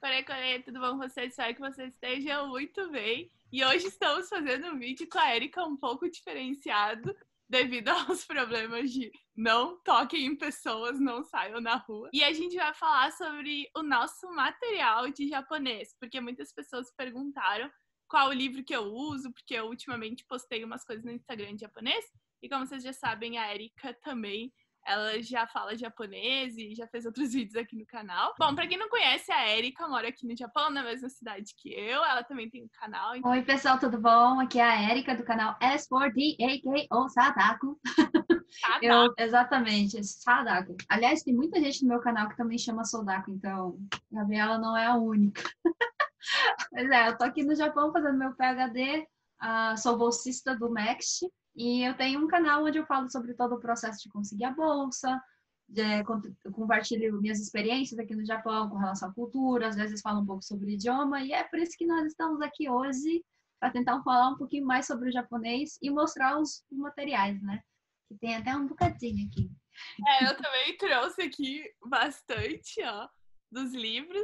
Core, tudo bom com vocês? Espero que vocês estejam muito bem. E hoje estamos fazendo um vídeo com a Erika um pouco diferenciado, devido aos problemas de não toquem em pessoas, não saiam na rua. E a gente vai falar sobre o nosso material de japonês, porque muitas pessoas perguntaram qual o livro que eu uso, porque eu ultimamente postei umas coisas no Instagram de japonês. E como vocês já sabem, a Erika também ela já fala japonês e já fez outros vídeos aqui no canal. Bom, pra quem não conhece, a Erika mora aqui no Japão, na mesma cidade que eu. Ela também tem um canal. Oi, pessoal, tudo bom? Aqui é a Erika do canal S4D, a.k.a. Sadako. Exatamente, Sadako. Aliás, tem muita gente no meu canal que também chama Sodako, então a Gabriela não é a única. Pois é, eu tô aqui no Japão fazendo meu PhD, sou bolsista do MEXT, e eu tenho um canal onde eu falo sobre todo o processo de conseguir a bolsa, compartilho minhas experiências aqui no Japão com relação à cultura, às vezes falo um pouco sobre o idioma, e é por isso que nós estamos aqui hoje, para tentar falar um pouquinho mais sobre o japonês e mostrar os materiais, né? Que tem até um bocadinho aqui. Eu também trouxe aqui bastante, ó, dos livros.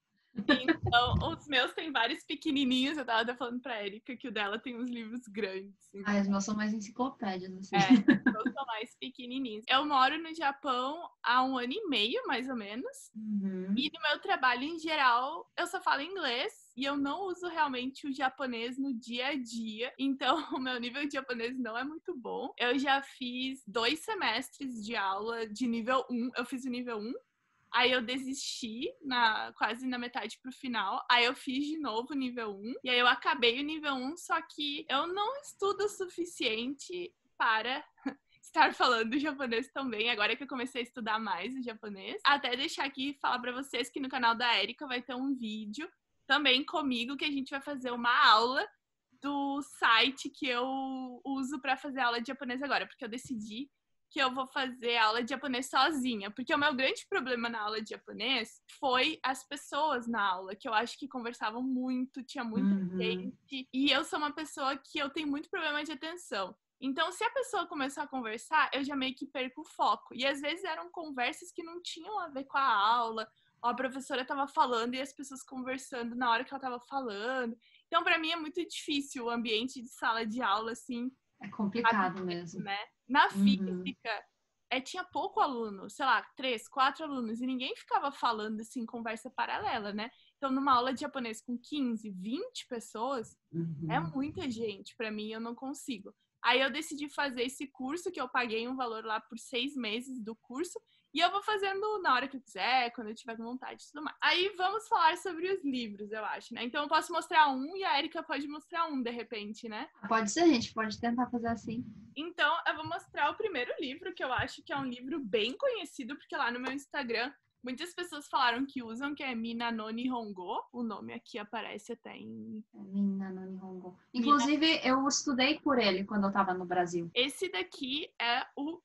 Então, os meus tem vários pequenininhos. Eu tava até falando pra Erika que o dela tem uns livros grandes. Os meus são mais enciclopédias, assim. Os são mais pequenininhos. Eu moro no Japão há 1 ano e meio, mais ou menos. Uhum. E no meu trabalho, em geral, eu só falo inglês e eu não uso realmente o japonês no dia a dia. Então, o meu nível de japonês não é muito bom. Eu já fiz 2 semestres de aula de nível 1. Eu fiz o nível 1. Aí eu desisti quase na metade pro final. Aí eu fiz de novo o nível 1. E aí eu acabei o nível 1, só que eu não estudo o suficiente para estar falando japonês também, agora que eu comecei a estudar mais o japonês. Até deixar aqui e falar pra vocês que no canal da Erika vai ter um vídeo também comigo, que a gente vai fazer uma aula do site que eu uso pra fazer aula de japonês agora, porque eu decidi que eu vou fazer aula de japonês sozinha, porque o meu grande problema na aula de japonês foi as pessoas na aula, que eu acho que conversavam muito, tinha muita gente, e eu sou uma pessoa que eu tenho muito problema de atenção. Então, se a pessoa começou a conversar, eu já meio que perco o foco. E às vezes eram conversas que não tinham a ver com a aula, ou a professora estava falando e as pessoas conversando na hora que ela estava falando. Então, para mim é muito difícil o ambiente de sala de aula, assim. É complicado mesmo. Né? Na física, tinha pouco aluno, sei lá, 3, 4 alunos, e ninguém ficava falando assim, conversa paralela, né? Então, numa aula de japonês com 15, 20 pessoas, é muita gente. Para mim, eu não consigo. Aí eu decidi fazer esse curso, que eu paguei um valor lá por 6 meses do curso, e eu vou fazendo na hora que eu quiser, quando eu tiver com vontade e tudo mais. Aí vamos falar sobre os livros, eu acho, né? Então eu posso mostrar um e a Erika pode mostrar um, de repente, né? Pode ser, gente, pode tentar fazer assim. Então, eu vou mostrar o primeiro livro, que eu acho que é um livro bem conhecido, porque lá no meu Instagram muitas pessoas falaram que usam, que é Mina no Nihongo. O nome aqui aparece até em... Mina no Nihongo. Inclusive, eu estudei por ele quando eu estava no Brasil. Esse daqui é o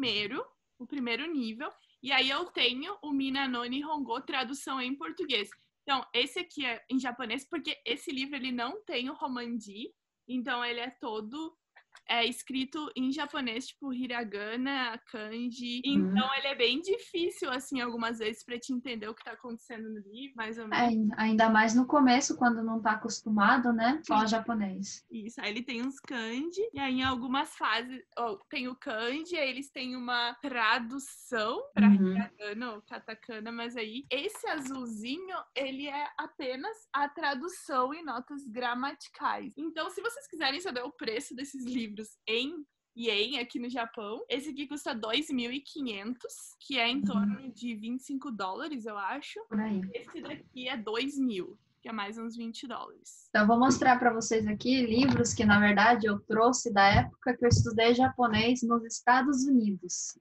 primeiro nível. E aí eu tenho o Mina no Nihongo, tradução em português. Então, esse aqui é em japonês, porque esse livro ele não tem o romanji. Então, ele é todo escrito em japonês, tipo hiragana, kanji. Então ele é bem difícil, assim, algumas vezes pra te entender o que tá acontecendo no livro, mais ou menos. Ainda mais no começo, quando não tá acostumado, né? Só japonês. Isso, aí ele tem uns kanji, e aí em algumas fases tem o kanji, aí eles têm uma tradução pra hiragana ou katakana, mas aí esse azulzinho, ele é apenas a tradução em notas gramaticais. Então, se vocês quiserem saber o preço desses livros em ien aqui no Japão, esse aqui custa 2.500, que é em torno de $25, eu acho. Por aí. Esse daqui é 2.000, que é mais uns $20. Então, eu vou mostrar para vocês aqui livros que, na verdade, eu trouxe da época que eu estudei japonês nos Estados Unidos.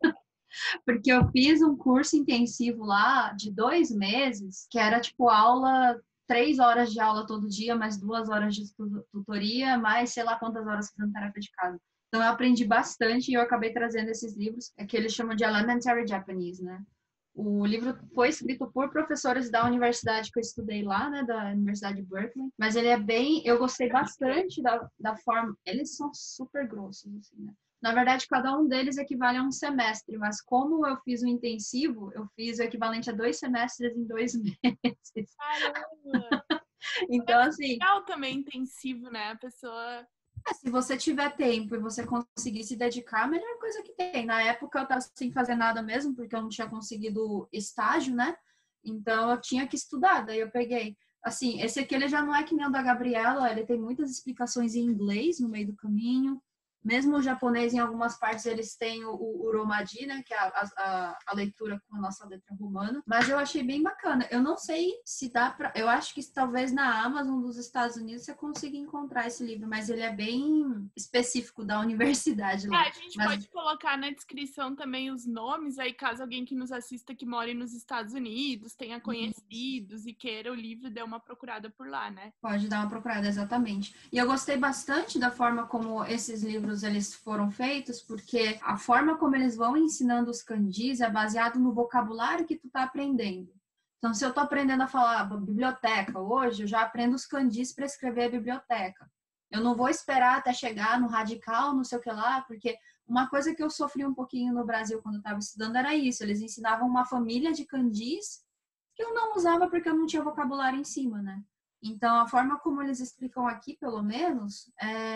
Porque eu fiz um curso intensivo lá de 2 meses, que era tipo aula, 3 horas de aula todo dia, mais 2 horas de tutoria, mais sei lá quantas horas fazendo tarefa de casa. Então eu aprendi bastante e eu acabei trazendo esses livros, que eles chamam de Elementary Japanese, né? O livro foi escrito por professores da universidade que eu estudei lá, né, da Universidade de Berkeley, mas ele é bem, eu gostei bastante da forma, eles são super grossos, assim, né? Na verdade, cada um deles equivale a um semestre, mas como eu fiz o intensivo, eu fiz o equivalente a 2 semestres em 2 meses. Caramba! Então, assim, Legal também intensivo, né? A pessoa. se você tiver tempo e você conseguir se dedicar, a melhor coisa que tem. Na época eu estava sem fazer nada mesmo, porque eu não tinha conseguido estágio, né? Então eu tinha que estudar, daí eu peguei. Assim, esse aqui ele já não é que nem o da Gabriela, ele tem muitas explicações em inglês no meio do caminho. Mesmo o japonês, em algumas partes, eles têm o Uromadi, né? Que é a leitura com a nossa letra romana. Mas eu achei bem bacana. Eu não sei se dá pra... Eu acho que talvez na Amazon dos Estados Unidos você consiga encontrar esse livro, mas ele é bem específico da universidade lá. A gente Mas pode colocar na descrição também os nomes, aí caso alguém que nos assista que mora nos Estados Unidos, tenha conhecidos e queira o livro, dê uma procurada por lá, né? pode dar uma procurada, exatamente. E eu gostei bastante da forma como esses livros eles foram feitos, porque a forma como eles vão ensinando os kanjis é baseado no vocabulário que tu tá aprendendo. Então, se eu tô aprendendo a falar biblioteca hoje, eu já aprendo os kanjis para escrever a biblioteca. Eu não vou esperar até chegar no radical, não sei o que lá, porque uma coisa que eu sofri um pouquinho no Brasil quando eu estava estudando era isso. Eles ensinavam uma família de kanjis que eu não usava porque eu não tinha vocabulário em cima, né? Então, a forma como eles explicam aqui, pelo menos,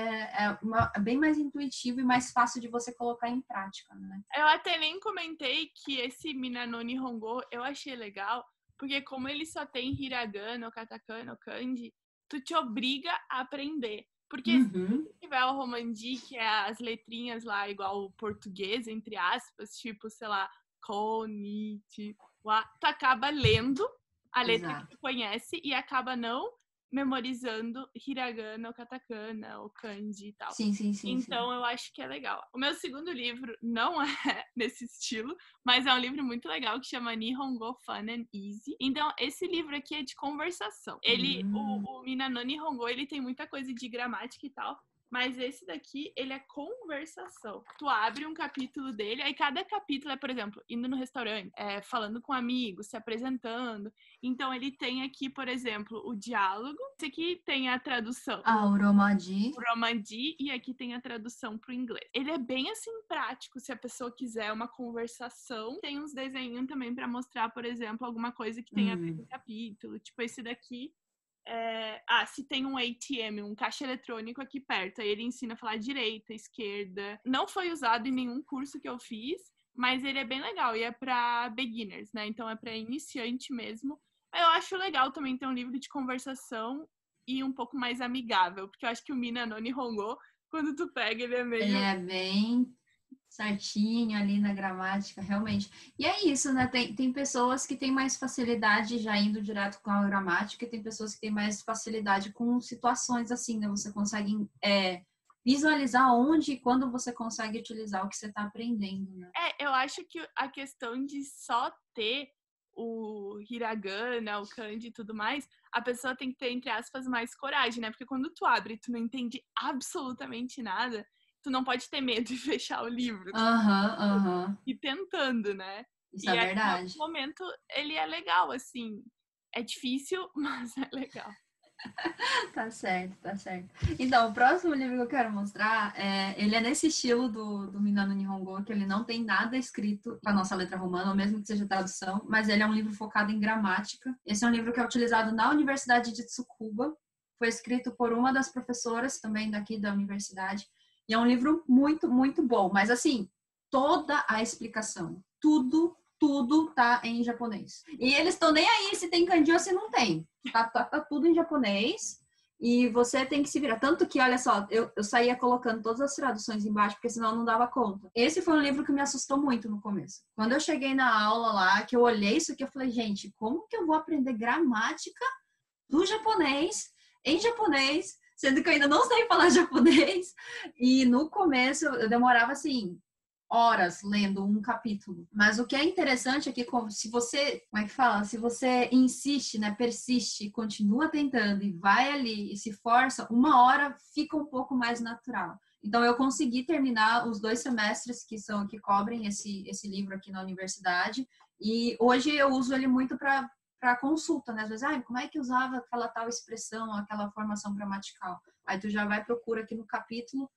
é bem mais intuitivo e mais fácil de você colocar em prática, né? Eu até nem comentei que esse Minano Nihongo eu achei legal, porque como ele só tem hiragana, o katakana, o kanji, tu te obriga a aprender. Porque se Uhum. tiver o romandi, que é as letrinhas lá, igual o português, entre aspas, tipo, sei lá, konnichi, tu acaba lendo a letra que Exato. tu conhece e acaba não memorizando hiragana, o katakana, o kanji e tal. Sim, sim, sim, sim. Então eu acho que é legal. O meu segundo livro não é nesse estilo, mas é um livro muito legal que chama Nihongo Fun and Easy. Então esse livro aqui é de conversação. O Minano Nihongo, ele tem muita coisa de gramática e tal, mas esse daqui, ele é conversação. Tu abre um capítulo dele, aí cada capítulo é, por exemplo, indo no restaurante, falando com amigos, se apresentando. Então ele tem aqui, por exemplo, o diálogo. Esse aqui tem a tradução. Ah, o Romadi. O Romandi, e aqui tem a tradução para o inglês. Ele é bem assim prático, se a pessoa quiser uma conversação. Tem uns desenhos também para mostrar, por exemplo, alguma coisa que tem a ver com o capítulo. Tipo esse daqui. Se tem um ATM, um caixa eletrônico aqui perto, aí ele ensina a falar direita, esquerda. Não foi usado em nenhum curso que eu fiz, mas ele é bem legal e é para beginners, né? Então é para iniciante mesmo. Eu acho legal também ter um livro de conversação e um pouco mais amigável, porque eu acho que o Mina no Nihongo, quando tu pega, ele é meio... Ele é bem certinho ali na gramática, realmente. E é isso, né? Tem pessoas que têm mais facilidade já indo direto com a gramática, e tem pessoas que têm mais facilidade com situações assim, né? Você consegue visualizar onde e quando você consegue utilizar o que você está aprendendo, né? Eu acho que a questão de só ter o hiragana, o kanji e tudo mais, a pessoa tem que ter, entre aspas, mais coragem, né? Porque quando tu abre e tu não entende absolutamente nada, tu não pode ter medo de fechar o livro. Aham. E tentando, né? Isso E é aí, em algum verdade. momento, ele é legal, assim. É difícil, mas é legal. Tá certo, tá certo. Então, o próximo livro que eu quero mostrar, ele é nesse estilo do Minano Nihongo, que ele não tem nada escrito com a nossa letra romana, ou mesmo que seja tradução, mas ele é um livro focado em gramática. Esse é um livro que é utilizado na Universidade de Tsukuba, foi escrito por uma das professoras também daqui da universidade, e é um livro muito, muito bom, mas assim, toda a explicação, tudo tá em japonês. E eles estão nem aí se tem kanji ou se não tem. Tá tudo em japonês e você tem que se virar. Tanto que, olha só, eu saía colocando todas as traduções embaixo, porque senão eu não dava conta. Esse foi um livro que me assustou muito no começo. Quando eu cheguei na aula lá, que eu olhei isso aqui, eu falei, gente, como que eu vou aprender gramática do japonês, em japonês, sendo que eu ainda não sei falar japonês? E no começo eu demorava assim horas lendo um capítulo. Mas o que é interessante é que se você, como é que fala? Se você insiste, né, persiste, continua tentando e vai ali e se força, uma hora fica um pouco mais natural. Então eu consegui terminar os 2 semestres que cobrem esse livro aqui na universidade e hoje eu uso ele muito para consulta, né? Às vezes, como é que usava aquela tal expressão, aquela formação gramatical? Aí tu já vai procura aqui no capítulo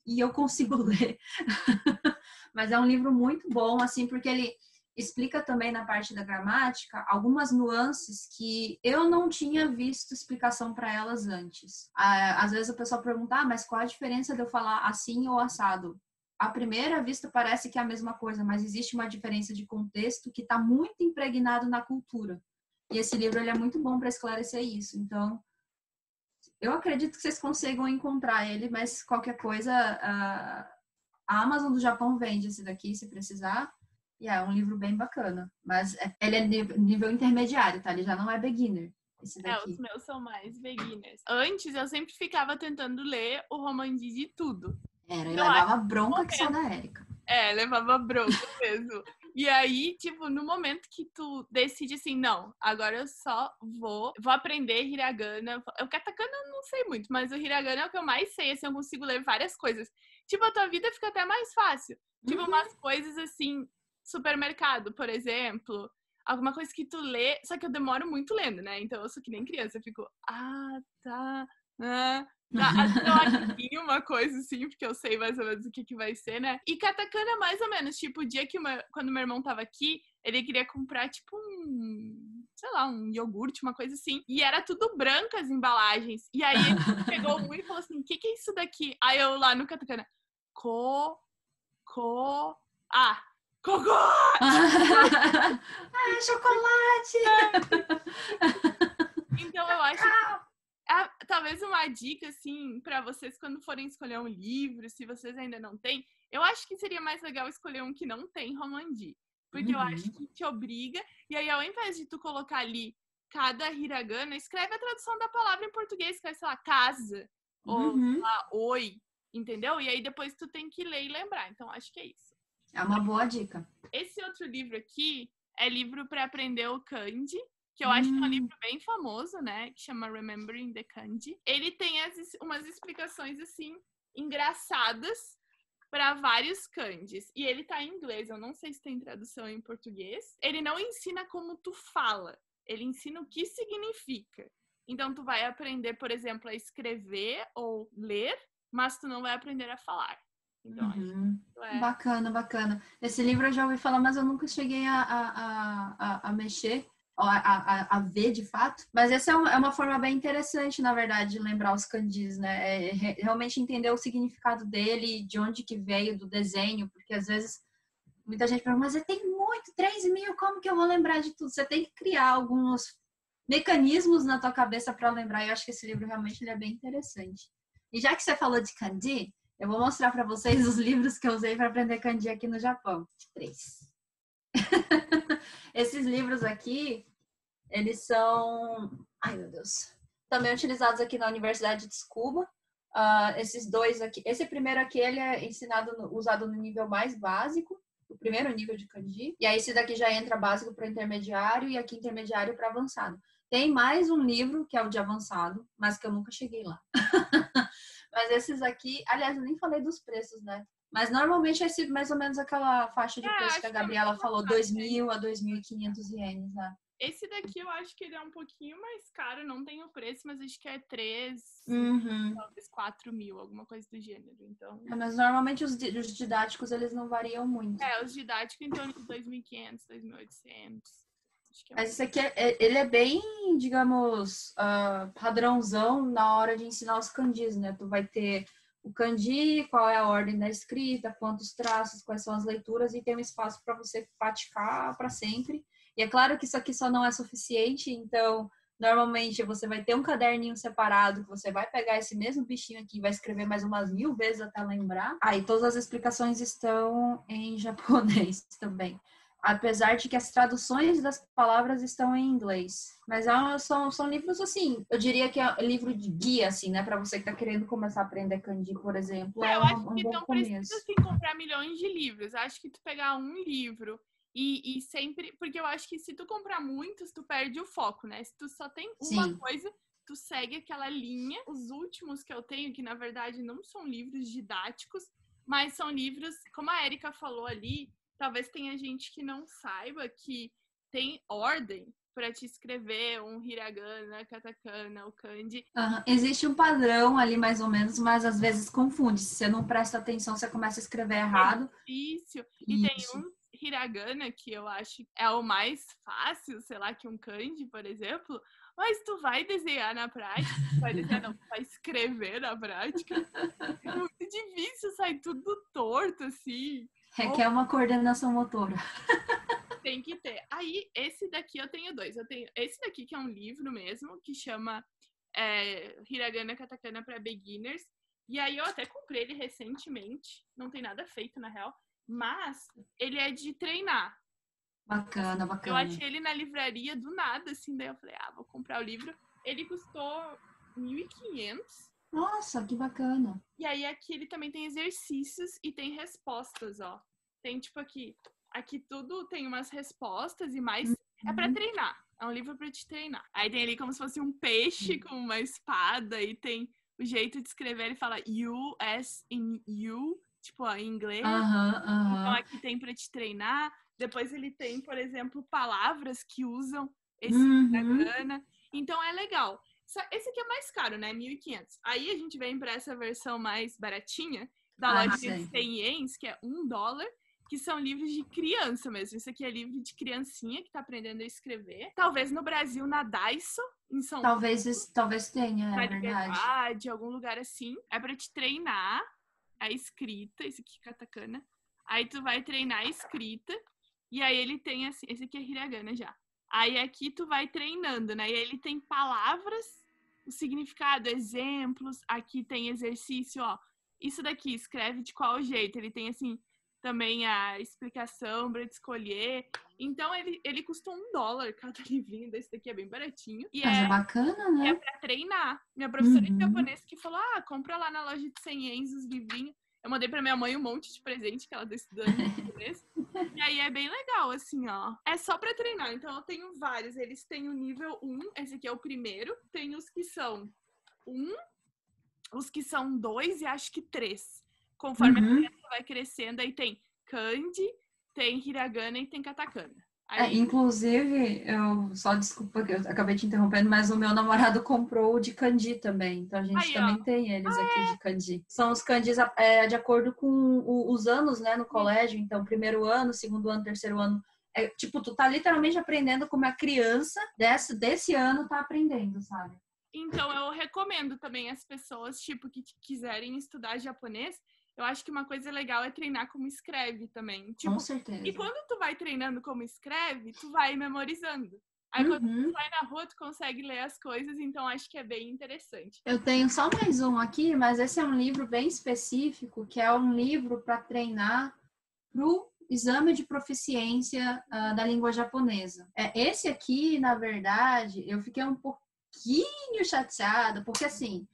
e eu consigo ler. Mas é um livro muito bom, assim, porque ele explica também na parte da gramática algumas nuances que eu não tinha visto explicação para elas antes. Às vezes o pessoal pergunta, mas qual a diferença de eu falar assim ou assado? À primeira vista parece que é a mesma coisa, mas existe uma diferença de contexto que está muito impregnado na cultura. E esse livro ele é muito bom para esclarecer isso. Então, eu acredito que vocês consigam encontrar ele, mas qualquer coisa, a Amazon do Japão vende esse daqui, se precisar. E é um livro bem bacana. Mas ele é nível intermediário, tá? Ele já não é beginner, esse daqui. Os meus são mais beginners. Antes, eu sempre ficava tentando ler o Romandi de tudo. E levava bronca que só da Érica. Levava bronca mesmo. E aí, tipo, no momento que tu decide assim, não, agora eu só vou aprender hiragana. O katakana eu não sei muito, mas o hiragana é o que eu mais sei, assim, eu consigo ler várias coisas. Tipo, a tua vida fica até mais fácil. Tipo, umas coisas assim, supermercado, por exemplo, alguma coisa que tu lê, só que eu demoro muito lendo, né? Então eu sou que nem criança, eu fico, tá, até eu adivinho uma coisa assim, porque eu sei mais ou menos o que vai ser, né? E katakana mais ou menos, tipo, o dia que quando meu irmão tava aqui, ele queria comprar, tipo, um iogurte, uma coisa assim. E era tudo branco as embalagens. E aí ele pegou um e falou assim, o que é isso daqui? Aí eu lá no katakana, cocô! Chocolate! Então eu acho talvez uma dica, assim, pra vocês quando forem escolher um livro, se vocês ainda não têm, eu acho que seria mais legal escolher um que não tem Romandi. Porque eu acho que te obriga, e aí ao invés de tu colocar ali cada hiragana, escreve a tradução da palavra em português, escreve, sei lá, casa, ou sei lá, oi, entendeu? E aí depois tu tem que ler e lembrar, então acho que é isso. É uma boa dica. Esse outro livro aqui é livro para aprender o kanji, que eu acho que é um livro bem famoso, né? Que chama Remembering the Kanji. Ele tem umas explicações, assim, engraçadas para vários kanjis. E ele tá em inglês, eu não sei se tem tradução em português. Ele não ensina como tu fala, ele ensina o que significa. Então, tu vai aprender, por exemplo, a escrever ou ler, mas tu não vai aprender a falar. Então, Bacana. Esse livro eu já ouvi falar, mas eu nunca cheguei a mexer, a ver de fato. Mas essa é uma forma bem interessante, na verdade, de lembrar os kanjis, né? Realmente entender o significado dele, de onde que veio, do desenho, porque às vezes muita gente pergunta, mas tem muito, 3.000, como que eu vou lembrar de tudo? Você tem que criar alguns mecanismos na tua cabeça para lembrar. Eu acho que esse livro realmente ele é bem interessante. E já que você falou de kanji, eu vou mostrar para vocês os livros que eu usei para aprender kanji aqui no Japão. 3. Esses livros aqui, eles são... Ai, meu Deus. Também utilizados aqui na Universidade de Tsukuba. Esses dois aqui... Esse primeiro aqui, ele é usado no nível mais básico, o primeiro nível de kanji. E aí esse daqui já entra básico para intermediário e aqui intermediário para avançado. Tem mais um livro, que é o de avançado, mas que eu nunca cheguei lá. Mas esses aqui, aliás, eu nem falei dos preços, né? Mas normalmente é mais ou menos aquela faixa de preço que a Gabriela falou, 2.000 a 2.500 ienes, né? Esse daqui eu acho que ele é um pouquinho mais caro, não tem o preço, mas acho que é 3, talvez 4.000, alguma coisa do gênero. Então... mas normalmente os didáticos, eles não variam muito. Os didáticos em torno de 2.500, 2.800. Mas esse aqui, ele é bem, digamos, padrãozão na hora de ensinar os kanjis, né? Tu vai ter o kanji, qual é a ordem da escrita, quantos traços, quais são as leituras, e tem um espaço para você praticar para sempre. E é claro que isso aqui só não é suficiente, então, normalmente você vai ter um caderninho separado, que você vai pegar esse mesmo bichinho aqui e vai escrever mais umas 1.000 vezes até lembrar. E todas as explicações estão em japonês também. Apesar de que as traduções das palavras estão em inglês. Mas são livros, assim, eu diria que é livro de guia, assim, né? Para você que tá querendo começar a aprender kanji, por exemplo. Eu acho que não precisa, assim, comprar milhões de livros. Acho que tu pegar um livro e sempre... Porque eu acho que se tu comprar muitos, tu perde o foco, né? Se tu só tem uma coisa, tu segue aquela linha. Os últimos que eu tenho, que na verdade não são livros didáticos, mas são livros, como a Érica falou ali, talvez tenha gente que não saiba que tem ordem para te escrever um hiragana, katakana, o kanji. Existe um padrão ali, mais ou menos, mas às vezes confunde. Se você não presta atenção, você começa a escrever errado. É difícil. E tem um hiragana que eu acho é o mais fácil, sei lá, que um kanji, por exemplo. Mas tu vai desenhar na prática, vai desenhar não, vai escrever na prática. É muito difícil, sai tudo torto, assim. Requer uma coordenação motora. Tem que ter. Aí, esse daqui eu tenho dois. Eu tenho esse daqui, que é um livro mesmo, que chama Hiragana Katakana para Beginners. E aí eu até comprei ele recentemente. Não tem nada feito, na real. Mas ele é de treinar. Bacana, Eu bacana. achei ele na livraria do nada, assim. Daí eu falei, vou comprar o livro. Ele custou 1.500. Nossa, que bacana. E aí aqui ele também tem exercícios e tem respostas, ó. Tem tipo aqui tudo tem umas respostas e mais é pra treinar. É um livro pra te treinar. Aí tem ali como se fosse um peixe com uma espada e tem o jeito de escrever, ele fala you, as in you, tipo, em inglês. Então aqui tem pra te treinar. Depois ele tem, por exemplo, palavras que usam esse hiragana. Então é legal. Esse aqui é mais caro, né? 1.500. Aí a gente vem pra essa versão mais baratinha, da loja de 100 ienes, que é $1, que são livros de criança mesmo. Esse aqui é livro de criancinha que tá aprendendo a escrever. Talvez no Brasil, na Daiso, em São Paulo. Talvez tenha, na verdade. Liberdade, algum lugar assim. É pra te treinar a escrita, esse aqui, katakana. Aí tu vai treinar a escrita, e aí ele tem assim, esse aqui é hiragana já. Aí aqui tu vai treinando, né? E aí ele tem palavras, o significado, exemplos. Aqui tem exercício, ó. Isso daqui, escreve de qual jeito. Ele tem, assim, também a explicação para te escolher. Então, ele custou $1 cada livrinho. Desse daqui é bem baratinho. Mas é bacana, né? E é pra treinar. Minha professora de japonês que falou, compra lá na loja de 100 ienes os livrinhos. Eu mandei pra minha mãe um monte de presente que ela tá estudando japonês. E aí é bem legal, assim, ó. É só pra treinar. Então eu tenho vários. Eles têm o nível 1. Esse aqui é o primeiro. Tem os que são 1, os que são 2 e acho que 3. Conforme a criança vai crescendo, aí tem kanji, tem hiragana e tem katakana. Inclusive, desculpa que eu acabei te interrompendo, mas o meu namorado comprou o de kanji também. Então a gente também tem eles aqui de kanji. São os kanjis de acordo com os anos, né, no colégio. Então, primeiro ano, segundo ano, terceiro ano. Tipo, tu tá literalmente aprendendo como a criança desse ano tá aprendendo, sabe? Então, eu recomendo também as pessoas, tipo, que quiserem estudar japonês. Eu acho que uma coisa legal é treinar como escreve também. Tipo, com certeza. E quando tu vai treinando como escreve, tu vai memorizando. Aí quando tu vai na rua, tu consegue ler as coisas, então acho que é bem interessante. Eu tenho só mais um aqui, mas esse é um livro bem específico, que é um livro para treinar pro exame de proficiência da língua japonesa. Esse aqui, na verdade, eu fiquei um pouquinho chateada, porque assim,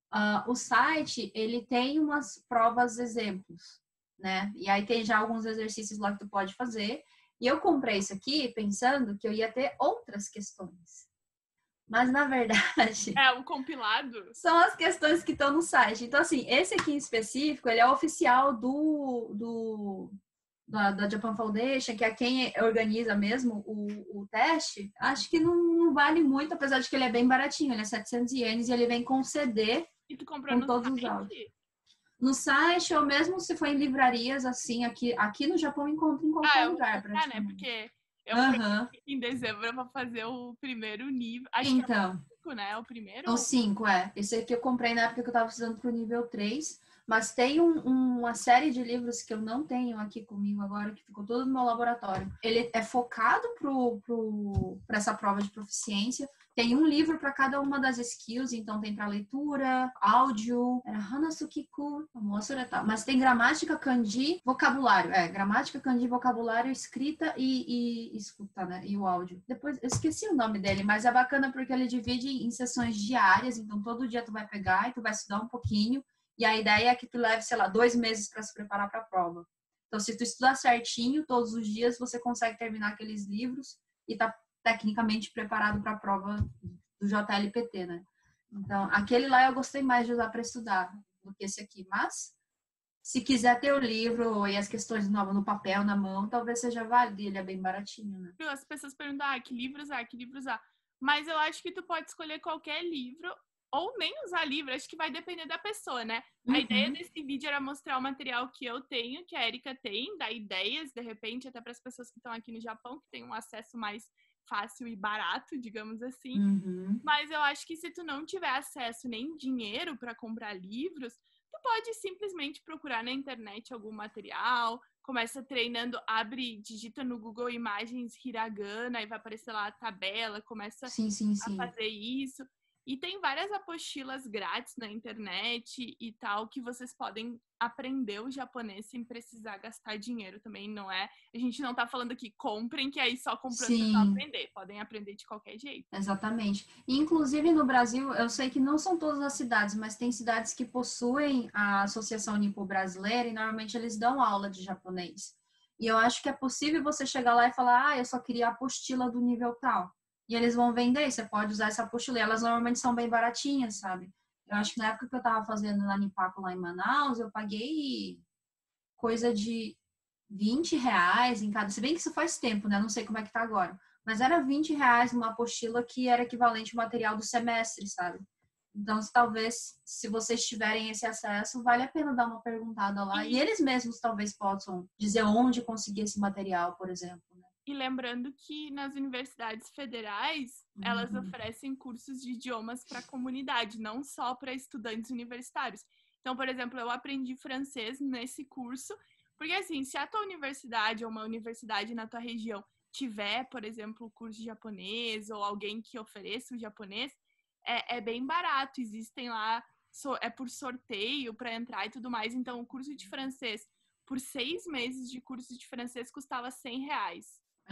o site, ele tem umas provas exemplos, né? E aí tem já alguns exercícios lá que tu pode fazer. E eu comprei isso aqui pensando que eu ia ter outras questões. Mas, na verdade... um compilado? São as questões que estão no site. Então, assim, esse aqui em específico, ele é oficial da Japan Foundation, que é quem organiza mesmo o teste. Acho que não vale muito, apesar de que ele é bem baratinho. Ele é 700 ienes e ele vem com CD. E tu comprou com no todos site? Os áudios. No site, ou mesmo se for em livrarias, assim, aqui no Japão encontra em qualquer lugar. Né? Porque eu fui em dezembro pra fazer o primeiro nível. Acho que é o 5, né? O primeiro? O 5, Esse aqui eu comprei na época que eu tava precisando pro nível 3. Mas tem uma série de livros que eu não tenho aqui comigo agora, que ficou todo no meu laboratório. Ele é focado para essa prova de proficiência. Tem um livro para cada uma das skills, então tem para leitura, áudio, Hanasukiku, mas tem gramática, kanji, vocabulário. Gramática, kanji, vocabulário, escrita e escuta, né? E o áudio. Depois, eu esqueci o nome dele, mas é bacana porque ele divide em sessões diárias, então todo dia tu vai pegar e tu vai estudar um pouquinho. E a ideia é que tu leve, 2 meses para se preparar para a prova. Então, se tu estudar certinho, todos os dias, você consegue terminar aqueles livros e tá tecnicamente preparado para a prova do JLPT, né? Então, aquele lá eu gostei mais de usar para estudar do que esse aqui. Mas, se quiser ter o livro e as questões no papel, na mão, talvez seja válido, ele é bem baratinho, né? As pessoas perguntam, que livro usar, que livro usar. Mas eu acho que tu pode escolher qualquer livro ou nem usar livro, acho que vai depender da pessoa, né? A ideia desse vídeo era mostrar o material que eu tenho, que a Erika tem, dar ideias, de repente, até para as pessoas que estão aqui no Japão, que têm um acesso mais fácil e barato, digamos assim. Mas eu acho que se tu não tiver acesso nem dinheiro para comprar livros, tu pode simplesmente procurar na internet algum material, começa treinando, digita no Google Imagens Hiragana e vai aparecer lá a tabela, começa a fazer isso. E tem várias apostilas grátis na internet e tal, que vocês podem aprender o japonês sem precisar gastar dinheiro também, não é? A gente não tá falando aqui, comprem, que aí só comprando vocês vão aprender. Podem aprender de qualquer jeito. Exatamente. Inclusive no Brasil, eu sei que não são todas as cidades, mas tem cidades que possuem a Associação Nipo-Brasileira e normalmente eles dão aula de japonês. E eu acho que é possível você chegar lá e falar, eu só queria a apostila do nível tal. E eles vão vender, você pode usar essa apostila. E elas normalmente são bem baratinhas, sabe? Eu acho que na época que eu tava fazendo na Nipaco lá em Manaus, eu paguei coisa de R$ 20 em cada. Se bem que isso faz tempo, né? Não sei como é que tá agora. Mas era R$ 20 uma apostila que era equivalente ao material do semestre, sabe? Então, talvez, se vocês tiverem esse acesso, vale a pena dar uma perguntada lá. E eles mesmos talvez possam dizer onde conseguir esse material, por exemplo. Né? E lembrando que nas universidades federais, elas oferecem cursos de idiomas para a comunidade, não só para estudantes universitários. Então, por exemplo, eu aprendi francês nesse curso, porque assim, se a tua universidade ou uma universidade na tua região tiver, por exemplo, o curso de japonês ou alguém que ofereça o japonês, é bem barato. Existem lá, é por sorteio para entrar e tudo mais. Então, o curso de francês, por 6 meses de curso de francês, custava R$ 100.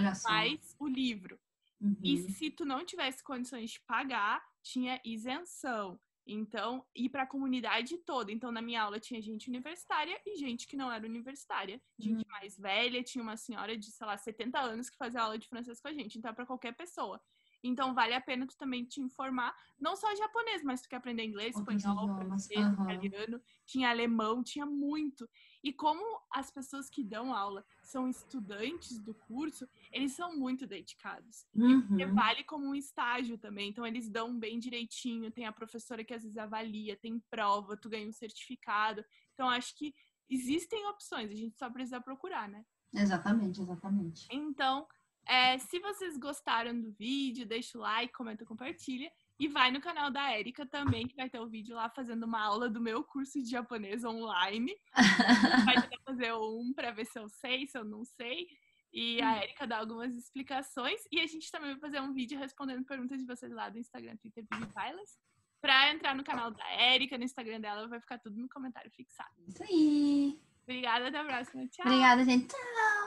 Mais o livro. E se tu não tivesse condições de pagar, tinha isenção. Então, ir para a comunidade toda. Então, na minha aula tinha gente universitária e gente que não era universitária. Gente mais velha, tinha uma senhora de, sei lá, 70 anos que fazia aula de francês com a gente. Então, é para qualquer pessoa. Então, vale a pena tu também te informar, não só japonês, mas tu quer aprender inglês, espanhol, francês, italiano, tinha alemão, tinha muito. E como as pessoas que dão aula são estudantes do curso, eles são muito dedicados. E vale como um estágio também, então eles dão bem direitinho, tem a professora que às vezes avalia, tem prova, tu ganha um certificado. Então, acho que existem opções, a gente só precisa procurar, né? Exatamente, exatamente. Então, se vocês gostaram do vídeo, deixa o like, comenta, compartilha. E vai no canal da Erika também, que vai ter o vídeo lá fazendo uma aula do meu curso de japonês online. Vai tentar fazer um para ver se eu sei, se eu não sei. E a Erika dá algumas explicações. E a gente também vai fazer um vídeo respondendo perguntas de vocês lá do Instagram, Twitter, Vilas. Pra entrar no canal da Erika, no Instagram dela, vai ficar tudo no comentário fixado. Isso aí. Obrigada, até a próxima. Tchau. Obrigada, gente. Tchau.